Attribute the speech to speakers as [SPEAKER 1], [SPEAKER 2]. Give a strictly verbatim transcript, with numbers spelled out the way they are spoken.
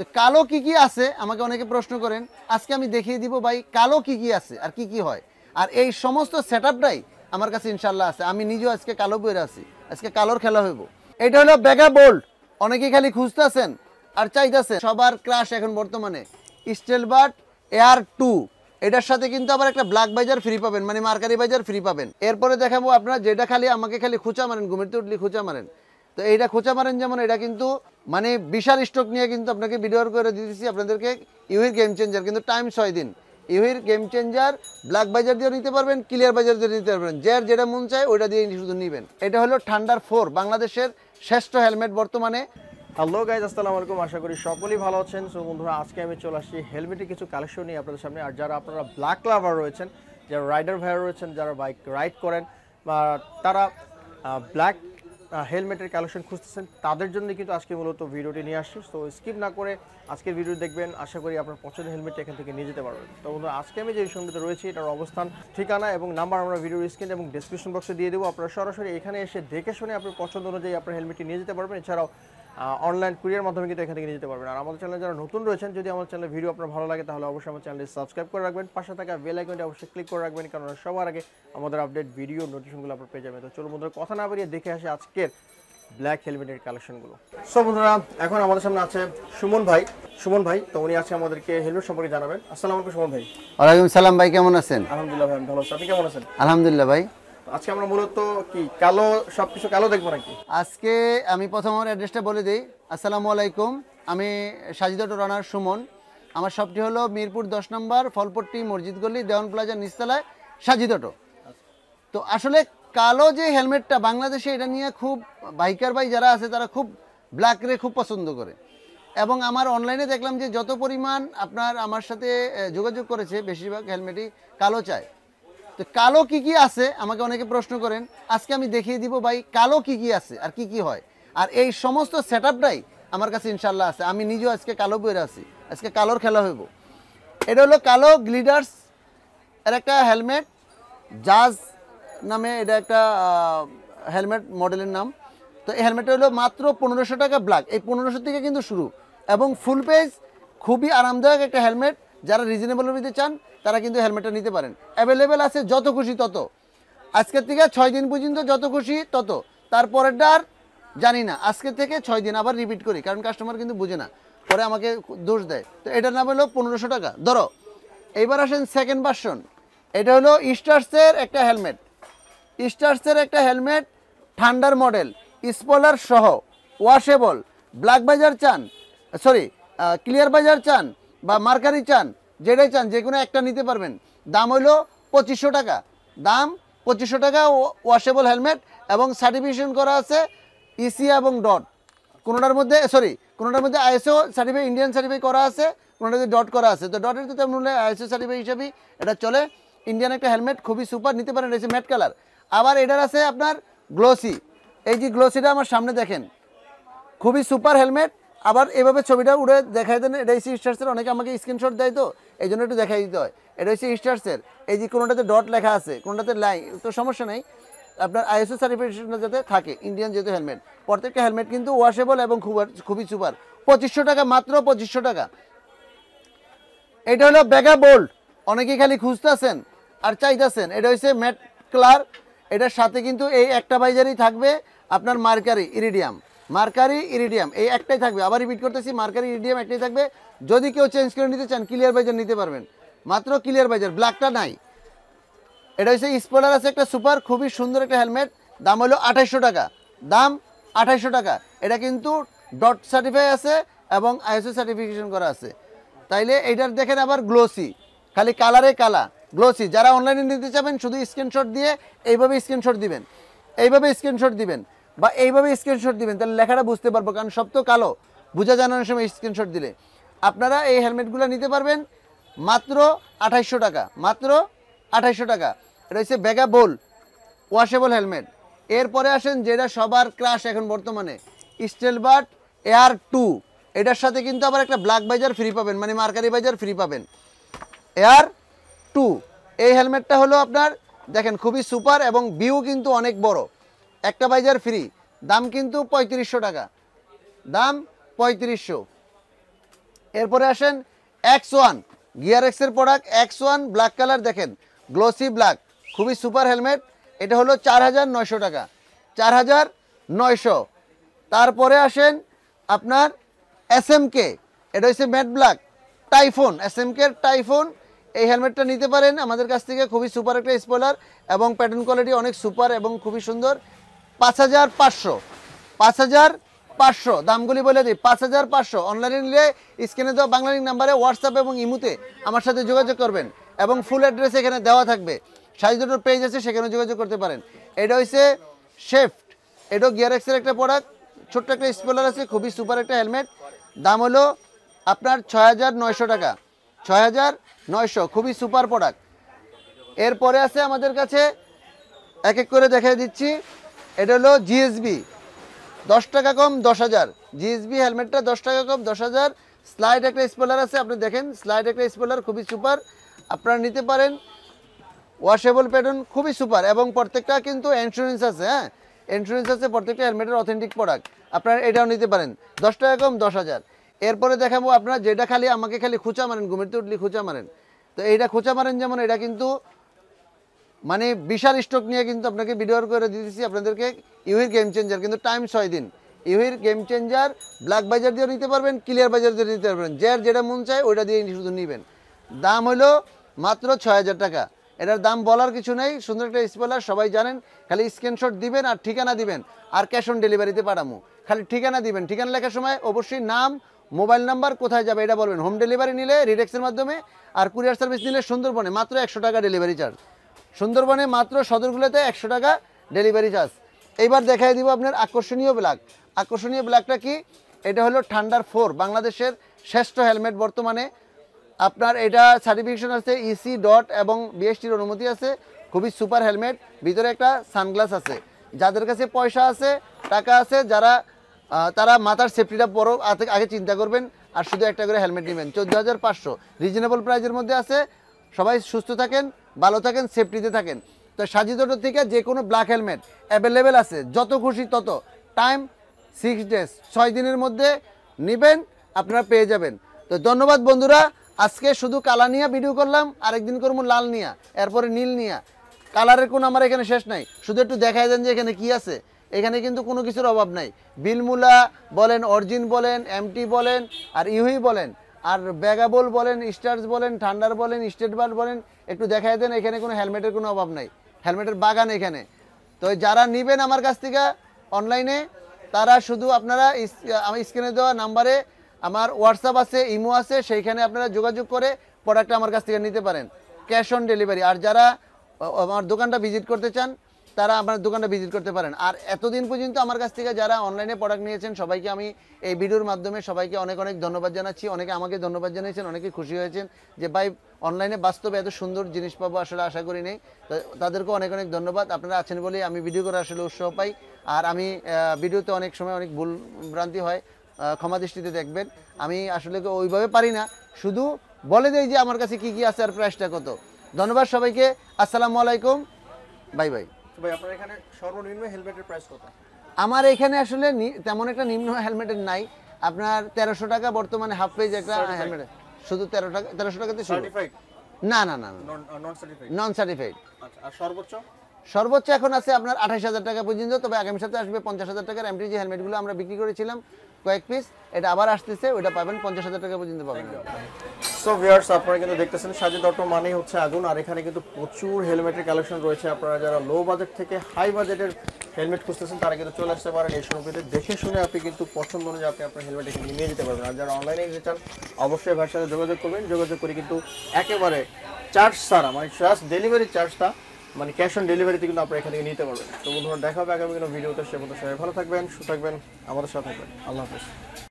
[SPEAKER 1] তো কালো কি কি আছে আমাকে অনেকে প্রশ্ন করেন, আজকে আমি দেখিয়ে দিব ভাই কালো কি কি আছে আর কি কি হয়। আর এই সমস্ত সেটআপটাই আমার কাছে ইনশাল্লাহ আছে। আমি নিজেও আজকে কালো বইরে আছি, আজকে কালোর খেলা হইব। এটা হলো ব্যাগা বোল্ট, অনেকেই খালি খুঁজতেছেন আর চাইতেছেন। সবার ক্রাশ এখন বর্তমানে স্টিলবার্ড এয়ার টু, এটার সাথে কিন্তু আবার একটা ব্ল্যাক বাইজার ফ্রি পাবেন, মানে মার্কারি বাইজার ফ্রি পাবেন। এরপরে দেখাবো আপনারা যেটা খালি আমাকে খালি খুঁচা মারেন, ঘুমেরতে উঠলে খুঁচা মারেন, তো এইটা খোঁচা মারেন যেমন, এটা কিন্তু মানে বিশাল স্টক নিয়ে কিন্তু আপনাকে ভিডিও করে দিতেছি আপনাদেরকে। ইউহির গেম চেঞ্জার, কিন্তু টাইম ছয় দিন। ইউহির গেম চেঞ্জার ব্ল্যাক বাজার দিয়ে নিতে পারবেন, ক্লিয়ার বাজার দিয়ে নিতে পারবেন, যার যেটা মন চায় ওইটা দিয়ে শুধু নেবেন। এটা হলো থান্ডার ফোর, বাংলাদেশের শ্রেষ্ঠ হেলমেট বর্তমানে।
[SPEAKER 2] হ্যালো গাইজ, আসসালামু আলাইকুম, আশা করি সকলেই ভালো আছেন। সো বন্ধুরা, আজকে আমি চলে আসছি হেলমেটের কিছু কালেকশন নিয়ে আপনাদের সামনে। আর যারা আপনারা ব্ল্যাক লাভার রয়েছেন, যারা রাইডার ভাইয়ার রয়েছেন, যারা বাইক রাইড করেন বা তারা ব্ল্যাক হেলমেটের কালেকশন খুঁজতেছেন, তাদের জন্য কিন্তু আজকে মূলত ভিডিওটি নিয়ে আসছি। তো স্কিপ না করে আজকের ভিডিও দেখবেন, আশা করি আপনার পছন্দের হেলমেটটা এখান থেকে নিয়ে যেতে পারবেন। তো বন্ধুরা, আজকে আমি যে শোরুমটিতে রয়েছি এটার অবস্থান, ঠিকানা এবং নাম্বার আমরা ভিডিওর স্ক্রিন এবং ডেসক্রিপশন বক্সে দিয়ে দেবো। আপনারা সরাসরি এখানে এসে দেখে শুনে আপনার পছন্দ অনুযায়ী আপনার হেলমেটটি নিয়ে যেতে পারবেন। এছাড়াও অনলাইন কুরিয়ার মাধ্যমে কিন্তু এখান থেকে নিয়ে যেতে পারবেন। আর আমাদের চ্যানেলে যারা নতুন রয়েছেন, যদি আমার চ্যানেলের ভিডিও আপনার ভালো লাগে তাহলে অবশ্যই আমার চ্যানেলটি সাবস্ক্রাইব করে রাখবেন, পাশে থাকা বেল আইকনটি অবশ্যই ক্লিক করে রাখবেন, কারণ সবার আগে আমাদের আপডেট ভিডিও নোটিফিকেশনগুলো আপনার পেয়ে যাবেন। তো চলো বন্ধুরা, কথা না বাড়িয়ে দেখে আসি আজকের ব্ল্যাক হেলমেটের কালেকশনগুলো। সো বন্ধুরা, এখন আমাদের সামনে আছে সুমন ভাই। সুমন ভাই, তো উনি আজকে আমাদেরকে হেলমেট সম্পর্কে জানাবেন। আসসালামু আলাইকুম সুমন ভাই।
[SPEAKER 1] ওয়ালাইকুম সালাম ভাই, কেমন আছেন?
[SPEAKER 2] আলহামদুলিল্লাহ ভাই, আমি ভালো আছি, আপনি কেমন আছেন?
[SPEAKER 1] আলহামদুলিল্লাহ ভাই।
[SPEAKER 2] আজকে আমরা মূলত কি কালো, সবকিছু কালো দেখবো নাকি?
[SPEAKER 1] আজকে আমি প্রথম আমার অ্যাড্রেসটা বলে দিই। আসসালামু আলাইকুম, আমি সাজিদ অটো রানার সুমন। আমার শপটি হলো মিরপুর দশ নম্বর ফলপট্টি মসজিদ গলি, দেওয়ান প্লাজার নিচতলায় সাজিদ অটো। তো আসলে কালো যে হেলমেটটা বাংলাদেশে, এটা নিয়ে খুব বাইকার ভাই যারা আছে তারা খুব ব্ল্যাক রে খুব পছন্দ করে, এবং আমার অনলাইনে দেখলাম যে যত পরিমাণ আপনার আমার সাথে যোগাযোগ করেছে বেশিরভাগ হেলমেটই কালো চায়। তো কালো কি কি আছে আমাকে অনেকে প্রশ্ন করেন, আজকে আমি দেখিয়ে দিব ভাই কালো কি কি আছে আর কি কি হয়। আর এই সমস্ত সেটআপটাই আমার কাছে ইনশাল্লাহ আছে। আমি নিজেও আজকে কালো বইরে আছি, আজকে কালোর খেলা হইব। এটা হলো কালো গ্লিডার্স এর একটা হেলমেট, জাজ নামে এটা একটা হেলমেট মডেলের নাম। তো এই হেলমেটটা হলো মাত্র পনেরোশো টাকা ব্ল্যাক, এই পনেরোশো থেকে কিন্তু শুরু, এবং ফুল পেজ খুবই আরামদায়ক একটা হেলমেট। যারা রিজনেবলের মধ্যে চান তারা কিন্তু হেলমেটটা নিতে পারেন। অ্যাভেলেবেল আছে যত খুশি তত, আজকের থেকে ছয় দিন পর্যন্ত যত খুশি তত, তারপরেরটা আর জানি না। আজকের থেকে ছয় দিন আবার রিপিট করি, কারণ কাস্টমার কিন্তু বুঝে না, পরে আমাকে দোষ দেয়। তো এটার নাম হলো পনেরোশো টাকা ধরো। এইবার আসেন সেকেন্ড ভার্সন, এটা হলো স্টার্সের একটা হেলমেট। স্টার্সের একটা হেলমেট ঠান্ডার মডেল, স্পয়লার সহ, ওয়াশেবল। ব্ল্যাক বাজার চান, সরি ক্লিয়ার বাজার চান বা মার্কারি চান, যেটাই চান যে কোনো একটা নিতে পারবেন। দাম হইলো পঁচিশশো টাকা, দাম পঁচিশশো টাকা। ওয়াশেবল হেলমেট এবং সার্টিফিকেশন করা আছে ইসি এবং ডট, কোনোটার মধ্যে সরি কোনোটার মধ্যে আইএসও সার্টিফাই, ইন্ডিয়ান সার্টিফাই করা আছে, কোনোটাতে ডট করা আছে। তো ডটের তো তেমন হলে আইএসও সার্টিফাই হিসাবেই এটা চলে। ইন্ডিয়ান একটা হেলমেট, খুবই সুপার, নিতে পারেন। রয়েছে ম্যাট কালার। আবার এটার আছে আপনার গ্লোসি, এই যে গ্লোসিটা আমার সামনে দেখেন, খুবই সুপার হেলমেট। আবার এভাবে ছবিটা উড়ে দেখাই দেন, এটা হচ্ছে স্টার্সের। অনেকে আমাকে স্ক্রিনশট দেয়, তো এই জন্য একটু দেখাই দিতে হয়। এটা হচ্ছে স্টার্সের, এই যে কোনোটাতে ডট লেখা আছে, কোনোটাতে লাইন, তো সমস্যা নেই, আপনার আইএসও সার্টিফিকেশন যাতে থাকে, ইন্ডিয়ান যেহেতু হেলমেট। প্রত্যেকটা হেলমেট কিন্তু ওয়াশেবল এবং খুব খুবই সুপার। পঁচিশশো টাকা, মাত্র পঁচিশশো টাকা। এটা হলো ব্যাগা বোল্ট, অনেকেই খালি খুঁজতেছেন আর চাইতেছেন। এটা হচ্ছে ম্যাট কালার, এটার সাথে কিন্তু এই একটা বাইজারই থাকবে আপনার মার্কারি ইরিডিয়াম, মার্কারি ইরিডিয়াম এই একটাই থাকবে। আবার রিপিট করতেছি, মার্কারি ইরিডিয়াম একটাই থাকবে। যদি কেউ চেঞ্জ করে নিতে চান ক্লিয়ার বাইজার নিতে পারবেন, মাত্র ক্লিয়ার বাইজার, ব্ল্যাকটা নাই। এটা হচ্ছে স্পয়লার আছে একটা সুপার, খুবই সুন্দর একটা হেলমেট। দাম হলো আঠাইশশো টাকা, দাম আঠাইশশো টাকা। এটা কিন্তু ডট সার্টিফাই আছে এবং আইএসও সার্টিফিকেশন করা আছে। তাইলে এইটার দেখেন আবার গ্লোসি, খালি কালারে কালা গ্লোসি। যারা অনলাইনে নিতে চাবেন শুধু স্ক্রিনশট দিয়ে এইভাবে স্ক্রিনশট দিবেন, এইভাবে স্ক্রিনশট দিবেন বা এইভাবে স্ক্রিনশট দিবেন, তাহলে লেখাটা বুঝতে পারবো, কারণ সব তো কালো, বোঝা জানানোর সময় স্ক্রিনশট দিলে। আপনারা এই হেলমেটগুলো নিতে পারবেন মাত্র আঠাইশশো টাকা, মাত্র আঠাইশশো টাকা। এটা হচ্ছে ব্যাগা বোল ওয়াশেবল হেলমেট। এরপরে আসেন যেটা সবার ক্রাশ এখন বর্তমানে, স্টিলবার্ড এয়ার টু। এটার সাথে কিন্তু আবার একটা ব্ল্যাক বাইজার ফ্রি পাবেন, মানে মার্কারি বাইজার ফ্রি পাবেন। এয়ার টু এই হেলমেটটা হলো আপনার দেখেন খুবই সুপার এবং ভিউ কিন্তু অনেক বড়, একটা বাইজার ফ্রি। দাম কিন্তু পঁয়ত্রিশশো টাকা, দাম পঁয়ত্রিশশো। এরপরে আসেন এক্স ওয়ান, গিয়ার এক্সের product X one black colour, দেখেন গ্লোসি ব্ল্যাক, খুবই সুপার হেলমেট। এটা হলো চার হাজার নয়শো টাকা, চার হাজার নয়শো। তারপরে আসেন আপনার এস এম কে, এটা হচ্ছে matte black typhoon, S M K typhoon. এই হেলমেটটা নিতে পারেন আমাদের কাছ থেকে, খুবই সুপার একটা স্পয়লার এবং প্যাটার্ন কোয়ালিটি অনেক সুপার এবং খুবই সুন্দর। পাঁচ হাজার পাঁচশো, পাঁচ হাজার পাঁচশো দামগুলি বলে দিই, পাঁচ হাজার পাঁচশো। অনলাইনে নিলে স্ক্রিনে দেওয়া বাংলা লিঙ্ক নাম্বারে হোয়াটসঅ্যাপ এবং ইমুতে আমার সাথে যোগাযোগ করবেন এবং ফুল অ্যাড্রেস এখানে দেওয়া থাকবে। সাইজ দুটোর পেজ আছে, সেখানে যোগাযোগ করতে পারেন। এটা হচ্ছে শেফট, এটাও গিয়ার এক্সের একটা প্রোডাক্ট, ছোট্ট একটা স্পয়লার আছে, খুবই সুপার একটা হেলমেট। দাম হলো আপনার ছয় হাজার নয়শো টাকা, ছয় হাজার নয়শো, খুবই সুপার প্রোডাক্ট। এরপরে আছে আমাদের কাছে, এক এক করে দেখাই দিচ্ছি। এটা হলো জিএসবি, দশ টাকা কম দশ হাজার, জিএসবি হেলমেটটা দশ টাকা কম দশ হাজার। স্লাইড একটা স্পয়লার আছে, আপনি দেখেন স্লাইড একটা স্পয়লার, খুবই সুপার, আপনারা নিতে পারেন। ওয়াশেবল প্যাটার্ন, খুবই সুপার এবং প্রত্যেকটা কিন্তু ইন্স্যুরেন্স আছে, হ্যাঁ ইন্স্যুরেন্স আছে প্রত্যেকটা হেলমেটের, অথেন্টিক প্রোডাক্ট। আপনারা এটাও নিতে পারেন, দশ টাকা কম দশ হাজার। এরপরে দেখাবো আপনারা যেটা খালি আমাকে খালি খুঁচা মারেন, ঘুমেরতে উঠলি খুঁচা মারেন, তো এইটা খুঁচা মারেন যেমন, এটা কিন্তু মানে বিশাল স্টক নিয়ে কিন্তু আপনাকে ভিডিও করে দিতেছি আপনাদেরকে। ইউহির গেম চেঞ্জার, কিন্তু টাইম ছয় দিন। ইউহির গেম চেঞ্জার ব্ল্যাক বাজার দিয়েও নিতে পারবেন, ক্লিয়ার বাজার দিয়ে নিতে পারবেন, যার যেটা মন চায় ওইটা দিয়ে শুধু নেবেন। দাম হলো মাত্র ছয় হাজার টাকা। এটার দাম বলার কিছু নেই, সুন্দর একটা স্পয়লার, সবাই জানেন। খালি স্ক্রিনশট দিবেন আর ঠিকানা দিবেন, আর ক্যাশ অন ডেলিভারিতে পাঠাবো। খালি ঠিকানা দিবেন, ঠিকানা লেখার সময় অবশ্যই নাম, মোবাইল নাম্বার, কোথায় যাবে এটা বলবেন। হোম ডেলিভারি নিলে রিডেক্সের মাধ্যমে, আর কুরিয়ার সার্ভিস নিলে সুন্দরবনে মাত্র একশো টাকা ডেলিভারি চার্জ। সুন্দরবনে মাত্র সদরগুলোতে একশো টাকা ডেলিভারি চার্জ। এইবার দেখাই দিব আপনার আকর্ষণীয় ব্ল্যাক। আকর্ষণীয় ব্ল্যাকটা কি? এটা হলো থান্ডার ফোর, বাংলাদেশের শ্রেষ্ঠ হেলমেট বর্তমানে। আপনার এটা সার্টিফিকেশন আছে ইসি ডট এবং বিএসটির অনুমতি আছে, খুবই সুপার হেলমেট। ভিতরে একটা সানগ্লাস আছে। যাদের কাছে পয়সা আছে, টাকা আছে, যারা তারা মাথার সেফটিটা বড় আগে চিন্তা করবেন, আর শুধু একটা করে হেলমেট নেবেন। চোদ্দো হাজার পাঁচশো রিজনেবল প্রাইজের মধ্যে আছে। সবাই সুস্থ থাকেন, ভালো থাকেন, সেফটিতে থাকেন। তো সাজিদ অটো থেকে যে কোনো ব্ল্যাক হেলমেট অ্যাভেলেবেল আছে, যত খুশি তত। টাইম সিক্স ডেজ, ছয় দিনের মধ্যে নেবেন, আপনারা পেয়ে যাবেন। তো ধন্যবাদ বন্ধুরা। আজকে শুধু কালা নিয়ে ভিডিও করলাম, আরেকদিন করবো লাল নিয়া, এরপরে নীল নিয়া। কালারের কোনো আমার এখানে শেষ নাই, শুধু একটু দেখাই দেন যে এখানে কি আছে। এখানে কিন্তু কোনো কিছুর অভাব নাই। বিলমুলা বলেন, অরিজিন বলেন, এমটি বলেন, আর ইউহি বলেন, আর ব্যাগাবল বলেন, স্টার্স বলেন, থান্ডার বলেন, স্টেট বার্ড বলেন, একটু দেখাই দেন। এখানে কোনো হেলমেটের কোনো অভাব নাই, হেলমেটের বাগান এখানে। তো যারা নেবেন আমার কাছ থেকে অনলাইনে, তারা শুধু আপনারা আমার স্ক্রিনে দেওয়া নাম্বারে, আমার হোয়াটসঅ্যাপ আছে, ইমো আছে, সেইখানে আপনারা যোগাযোগ করে প্রোডাক্টটা আমার কাছ থেকে নিতে পারেন, ক্যাশ অন ডেলিভারি। আর যারা আমার দোকানটা ভিজিট করতে চান, তারা আমার দোকানটা ভিজিট করতে পারেন। আর এতদিন পর্যন্ত আমার কাছ থেকে যারা অনলাইনে প্রোডাক্ট নিয়েছেন, সবাইকে আমি এই ভিডিওর মাধ্যমে সবাইকে অনেক অনেক ধন্যবাদ জানাচ্ছি। অনেকে আমাকে ধন্যবাদ জানিয়েছেন, অনেকে খুশি হয়েছেন যে ভাই অনলাইনে বাস্তবে এত সুন্দর জিনিস পাবো, আসলে আশা করি নেই। তো তাদেরকে অনেক অনেক ধন্যবাদ। আপনারা আছেন বলেই আমি ভিডিও করে আসলে উৎসাহ পাই। আর আমি ভিডিওতে অনেক সময় অনেক ভুল ভ্রান্তি হয়, ক্ষমা দৃষ্টিতে দেখবেন। আমি আসলে ওইভাবে পারি না, শুধু বলে দেই যে আমার কাছে কি কি আছে আর প্রাইসটা কত। ধন্যবাদ সবাইকে, আসসালামু আলাইকুম, বাই বাই।
[SPEAKER 2] ভাই আপনার এখানে সর্বনিম্ন হেলমেটের প্রাইস কত?
[SPEAKER 1] আমার এখানে আসলে তেমন একটা নিম্ন হেলমেটের নাই। আপনার তেরোশো টাকা বর্তমানে হাফ পেজ একটা হেলমেট, শুধু তেরো টাকা তেরোশো টাকাতে শুরু। না না না নন সার্টিফাইড।
[SPEAKER 2] আর সর্বোচ্চ
[SPEAKER 1] সর্বোচ্চ এখন আছে আপনার আঠাশ হাজার টাকা পর্যন্ত। তবে আগামী সপ্তাহে আসবে পঞ্চাশ হাজার টাকার এমটি যে হেলমেটগুলো আমরা বিক্রি করেছিলাম কয়েক পিস, এটা আবার আসতেছে, ওইটা পাবেন পঞ্চাশ হাজার টাকা পর্যন্ত পাবেন।
[SPEAKER 2] সো ভিউয়ার্স, আপনারা কিন্তু দেখতেছেন সাজিদ অটো মানেই হচ্ছে আগুন। আর এখানে কিন্তু প্রচুর হেলমেটের কালেকশন রয়েছে। আপনারা যারা লো বাজেট থেকে হাই বাজেটের হেলমেট খুঁজতেছেন, তারা কিন্তু চলে আসতে পারেন এই শোরুমে। দেখে শুনে আপনি কিন্তু পছন্দ অনুযায়ী আপনি আপনার হেলমেট এখানে নিয়ে যেতে পারবেন। আর যারা অনলাইনে নিতে চান, অবশ্যই ভাইয়ের সাথে যোগাযোগ করবেন। যোগাযোগ করে কিন্তু একেবারে চার্জ ছাড়া, মানে জাস্ট ডেলিভারি চার্জটা, মানে ক্যাশ অন ডেলিভারিতে কিন্তু আপনারা এখান থেকে নিতে পারবেন। তো বন্ধুরা, দেখা হবে আগামী কোনো ভিডিওতে। সে মতো সবাই ভালো থাকবেন, সুস্থ থাকবেন, আমাদের সাথে থাকবেন। আল্লাহ হাফেজ।